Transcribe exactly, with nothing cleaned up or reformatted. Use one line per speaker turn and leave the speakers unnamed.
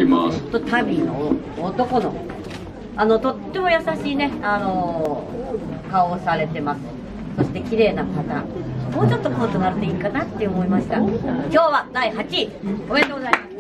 ます。
と旅の男のあのとっても優しいね、あのー、顔をされてます。そして綺麗な方、もうちょっとこうとなるといいかなって思いました。今日はだいはちい、おめでとうございます。